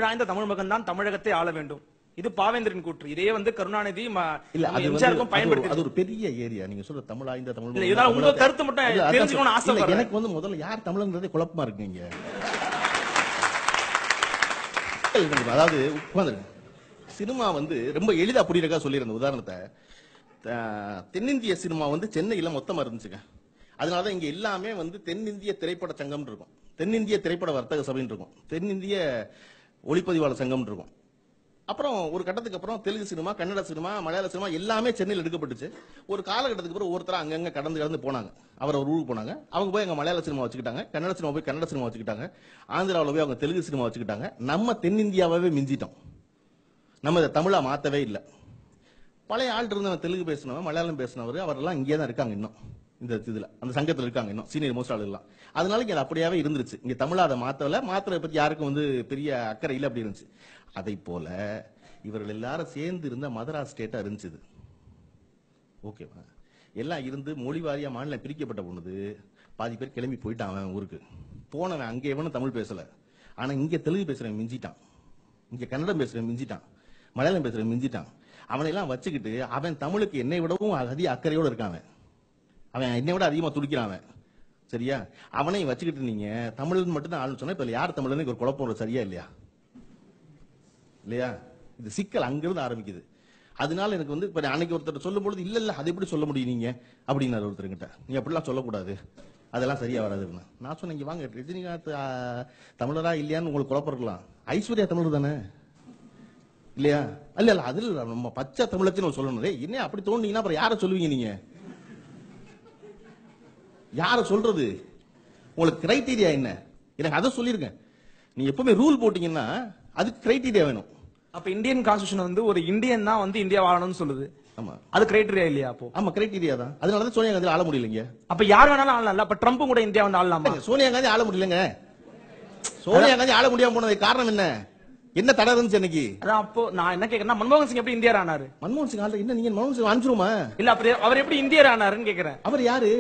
தமிழாய்ந்த தமிழ் மகன் தான் தமிழகத்தை ஆள வேண்டும். இது பாவேந்தரின் கூற்று. இதே வந்து கருணாநிதி எம்ஜிஆருக்கும் பயன்படுத்தி. அது ஒரு பெரிய ஏரியா. நீங்க சொல்ற தமிழாய்ந்த தமிழ் மகன். இதனால உங்க கருத்து மட்டும் தெரிஞ்சுக்கணும்னு ஆசைப்படுறேன். எனக்கு வந்து முதல்ல யார் தமிழங்கிறதே குழப்பமா இருக்குங்க. அதாவது சினிமா வந்து ரொம்ப எளிதா புரியறதுக்காக சொல்லியிருந்த உதாரணத்தை, தென்னிந்திய சினிமா வந்து சென்னையில மொத்தமா இருந்துச்சுங்க. அதனாலதான் இங்க எல்லாமே வந்து தென்னிந்திய திரைப்பட சங்கம் இருக்கும், தென்னிந்திய திரைப்பட வர்த்தக சபைன்னு இருக்கும், தென்னிந்திய ஒளிப்பதிவாளர் சங்கம் இருக்கும். அப்புறம் ஒரு கட்டத்துக்கு அப்புறம் Telugu cinema, Kannada cinema, Malayala cinema எல்லாமே சென்னையில் எடுக்கப்பட்டுச்சு. ஒரு காலகட்டத்துக்கு அப்புறம் ஒருத்தர் அங்கங்க கடந்து போனாங்க. அவர் ஒரு ஊருக்கு போனாங்க. அவங்க போய் அங்க மலையாள சினிமா வச்சுக்கிட்டாங்க, கன்னட சினிமா போய் கன்னட சினிமா வச்சுக்கிட்டாங்க, ஆந்திராவில் போய் அவங்க தெலுங்கு சினிமா வச்சுக்கிட்டாங்க. நம்ம தென்னிந்தியாவே மிஞ்சிட்டோம். நம்ம இதை தமிழா மாத்தவே இல்லை. பழைய ஆள் இருந்தவன் தெலுங்கு பேசினவன், மலையாளம் பேசினவர் அவரெல்லாம் இங்கே தான் இருக்காங்க. இன்னும் இந்த இதுல அந்த சங்கத்தில் இருக்காங்க, இன்னும் சீனியர் மோஸ்ட் ஆள் எல்லாம். அதனால இங்க அப்படியாவே இருந்துருச்சு. இங்க தமிழா அதை மாத்தறதை பத்தி யாருக்கும் வந்து பெரிய அக்கறை இல்லை, அப்படி இருந்துச்சு. அதை போல இவர்கள் எல்லாரும் சேர்ந்து இருந்த மதராஸ் ஸ்டேட்டா இருந்துச்சு. ஓகேவா? எல்லாம் இருந்து மொழி வாரியா மாநிலம் பிரிக்கப்பட்ட பொழுது பாதி பேர் கிளம்பி போயிட்டான். அவன் ஊருக்கு போனவன் அங்கே எவனும் தமிழ் பேசல. ஆனா இங்க தெலுங்கு பேசுறவன் மிஞ்சிட்டான், இங்க கன்னடம் பேசுறவன் மிஞ்சிட்டான், மலையாளம் பேசுறவன் மிஞ்சிட்டான். அவனை எல்லாம் வச்சுக்கிட்டு அவன் தமிழுக்கு என்னை விடவும் அதிக அக்கறையோடு இருக்கான். அவன் என்னை விட அதிகமா துடிக்கிறான். சரியா? அவனையும் வச்சுக்கிட்டு நீங்க தமிழ் மட்டும் தான் ஆளுன்னு சொன்னா இப்ப யார் தமிழ்னு ஒரு குழப்பம் சரியா இல்லையா? இல்லையா? இது சிக்கல் அங்கிருந்து ஆரம்பிக்குது. அதனால எனக்கு வந்து இப்ப அன்னைக்கு ஒருத்தர் சொல்லும் பொழுது இல்ல அது எப்படி சொல்ல முடியும் நீங்க அப்படின்னாரு ஒருத்தருங்கிட்ட. நீங்க அப்படிலாம் சொல்லக்கூடாது, அதெல்லாம் சரியா வராதுன்னு. நான் சொன்னேன், இங்க வாங்க, ரஜினிகாந்த் தமிழரா இல்லையான்னு உங்களுக்கு குழப்பம் இருக்கலாம். ஐஸ்வர்யா தமிழர் தானே, இல்லையா? இல்ல இல்ல அது நம்ம பச்சை தமிழத்தின்னு சொல்லணும். என்ன அப்படி தோணுனீங்கன்னா அப்புறம் யார சொல்லுவீங்க? நீங்க யார சொல்றது? உங்களுக்கு கிரைட்டீரியா என்ன? எனக்கு அதை சொல்லிருங்க. நீங்க எப்பவுமே ரூல் போட்டீங்கன்னா அதுக்கு கிரைட்டீரியா வேணும். அப்ப இந்தியன் கான்ஸ்டிடியூஷன் வந்து ஒரு இந்தியன் தான் வந்து இந்தியா வாழணும்னு சொல்லுது. ஆமா, அது கிரைட்டீரியா இல்லையா? அப்போ ஆமா, கிரைட்டீரியா தான். அதனாலதான் சோனியா காந்தி ஆள முடியலங்க. அப்ப யார் வேணாலும் ஆளலாம். அப்ப ட்ரம்ப் கூட இந்தியா வந்து ஆளலாமா? சோனியா காந்தி ஆள முடியலங்க. சோனியா காந்தி ஆள முடியாம போனதுக்கு காரணம் என்ன? என்ன தடை இருந்துச்சு எனக்கு? அதான் அப்போ நான் என்ன கேக்குறேன், மன்மோகன் சிங் எப்படி இந்தியர் ஆனாரு? மன்மோகன் சிங் ஆள என்ன? நீங்க மன்மோகன் சிங் அனுப்பிச்சிருமா? இல்ல அப்படி அவர் எப்படி இந்தியர் ஆனாருன்னு கேக்குறேன். அவர் யாரு?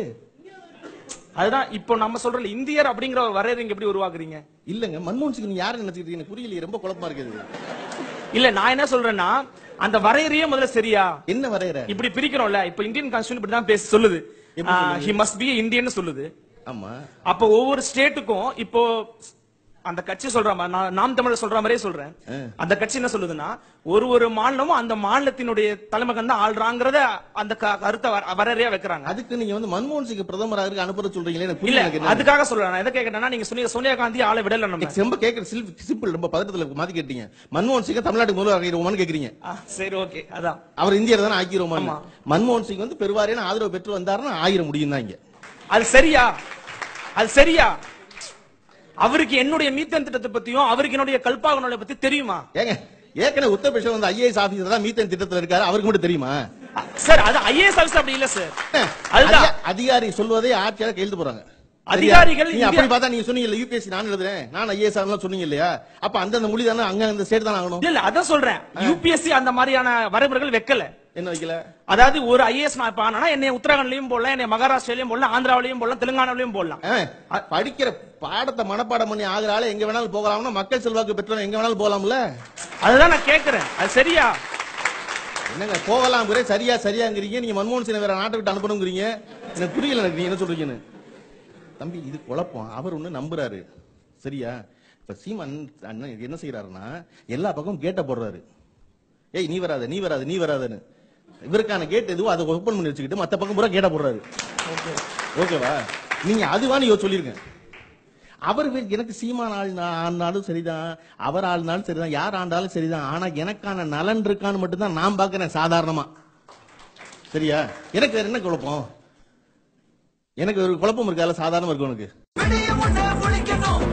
அதுதான் இப்போ நம்ம சொல்றோம், இந்தியர் அப்படிங்கிற ஒரு வரையறை எப்படி உருவாக்குறீங்க? இல்லங்க, மன்மோகன் சிங் நீங்க யாரு நினைச்சிட்டு எனக்கு புரியல, ரொம்ப குழப்பமா இருக்குது. இல்ல நான் என்ன சொல்றேன்னா, அந்த வரையறையே முதல்ல சரியா? என்ன வரையறை? இப்படி பிரிக்கிறோம்ல, இப்போ இந்தியன் கான்ஸ்டிடியூஷன் இப்படி தான் பேச சொல்லுது. ஹி மஸ்ட் பி இந்தியன் சொல்லுது. ஆமா. அப்போ ஒவ்வொரு ஸ்டேட்டுக்கும் இப்போ அந்த கட்சி சொல்ற மாதிரி, நாம் தமிழர் சொல்ற மாதிரியே சொல்றேன். அந்த கட்சி என்ன சொல்லுதுன்னா, ஒரு மாநிலமும் அந்த மாநிலத்தினுடைய தலைமகன் தான் ஆள்றாங்கிறத அந்த கருத்தை வரையறையா வைக்கிறாங்க. அதுக்கு நீங்க வந்து மன்மோகன் சிங் பிரதமராக அனுப்புற சொல்றீங்களே? இல்ல அதுக்காக சொல்றேன். நான் எதை கேட்கறேன்னா, நீங்க சொன்னீங்க சோனியா காந்தி ஆள விடல. நம்ம ரொம்ப கேட்கற சிம்பிள், ரொம்ப பதட்டத்துல மாத்தி கேட்டீங்க. மன்மோகன் சிங் தமிழ்நாட்டுக்கு முதல்வர் ஆகிடுவோமான்னு கேக்குறீங்க. சரி, ஓகே, அதான் அவர் இந்தியர் தானே ஆக்கிடுவோமா? மன்மோகன் சிங் வந்து பெருவாரியான ஆதரவு பெற்று வந்தாருன்னா ஆயிர முடியும் தான். இங்க அது சரியா? அது சரியா? அவருக்கு என்னுடைய மீத்தேன் திட்டத்தை பத்தியும் அவருக்கு என்னுடைய கல்பாக பத்தி தெரியுமா? ஏங்க, ஏற்கனவே உத்தரப்பிரதேச வந்து ஐஏஎஸ் ஆபீசர் தான் மீத்தேன் திட்டத்தில் இருக்காரு, அவருக்கு மட்டும் தெரியுமா? சார் அது ஐஏஎஸ் ஆபீசர் அப்படி இல்ல சார். அதுதான் அதிகாரி சொல்வதை ஆட்சியாளர் கையெழுத்து போறாங்க. அதிகாரிகள் நீங்க அப்படி பார்த்தா நீங்க சொன்னீங்க யூபிஎஸ்சி நான் எழுதுறேன், நான் ஐஏஎஸ் ஆகலாம் சொன்னீங்க இல்லையா? அப்ப அந்த மொழி தானே அங்க அந்த ஸ்டேட் தானே ஆகணும். இல்ல அதான் சொல்றேன், யூபிஎஸ்சி அந்த மாதிரியான வரைமுறைகள் வைக்கல. என்ன வைக்கல? அதாவது ஒரு ஐஏஎஸ் நான் இப்ப ஆனா என்னை உத்தரகாண்ட்லயும் போடலாம், என்னை மகாராஷ்டிராலயும் போடலாம், ஆந்திராவிலயும் போடலாம், தெலுங்கானாவிலயும் போடலாம். படிக்கிற பாடத்தை மனப்பாடம் பண்ணி ஆகுறால எங்க வேணாலும் போகலாம்னா மக்கள் செல்வாக்கு பெற்றவங்க எங்க வேணாலும் போகலாம்ல. அதுதான் நான் கேட்கிறேன், அது சரியா? என்னங்க போகலாம் சரியா சரியாங்கிறீங்க, நீங்க மன்மோகன் சிங் வேற நாட்டை விட்டு அனுப்பணுங்கிறீங்க. எனக்கு புரியல, எனக்கு நீங்க என்ன சொல்றீங்கன்னு. தம்பி இது குழப்பம். அவர் ஒண்ணு நம்புறாரு, சரியா? இப்ப சீமான் அண்ணன் என்ன செய்யறாருன்னா எல்லா பக்கமும் கேட்ட போடுறாரு. ஏய் நீ வராத நீ வராத நீ வராதன்னு. இவருக்கான கேட் எதுவோ அதை ஓபன் பண்ணி வச்சுக்கிட்டு மத்த பக்கம் பூரா கேட்ட போடுறாரு. ஓகேவா? நீங்க அதுவான்னு சொல்லிருங்க. அவர் எனக்கு சீமான் ஆனாலும் சரிதான், அவர் ஆளுனாலும் சரிதான், யார் ஆண்டாலும் சரிதான். ஆனா எனக்கான நலன் இருக்கான்னு மட்டும்தான் நான் பாக்குறேன் சாதாரணமா. சரியா? எனக்கு வேற என்ன குழப்பம்? எனக்கு ஒரு குழப்பம் இருக்கால, சாதாரணமா இருக்கு உனக்கு.